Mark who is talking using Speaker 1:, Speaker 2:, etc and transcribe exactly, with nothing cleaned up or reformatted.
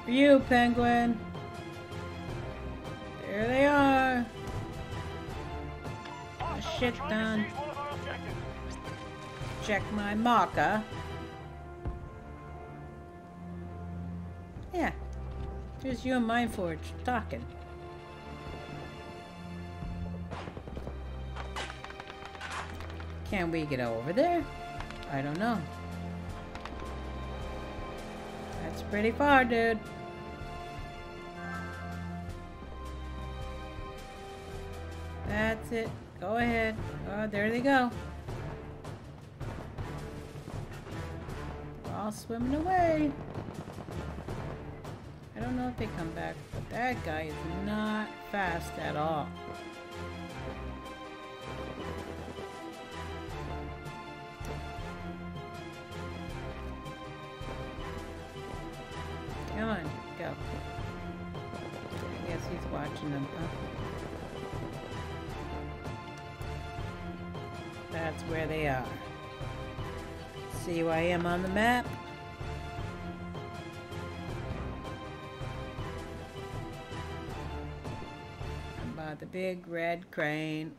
Speaker 1: For you, penguin. There they are. A shit ton. Check my marker. Yeah. Here's you and Mindforge talking. Can we get over there? I don't know. That's pretty far, dude. That's it. Go ahead. Oh, there they go. They're all swimming away. I don't know if they come back, but that guy is not fast at all. Come on, go. I guess he's watching them, huh? That's where they are. See who I am on the map? I'm by the big red crane.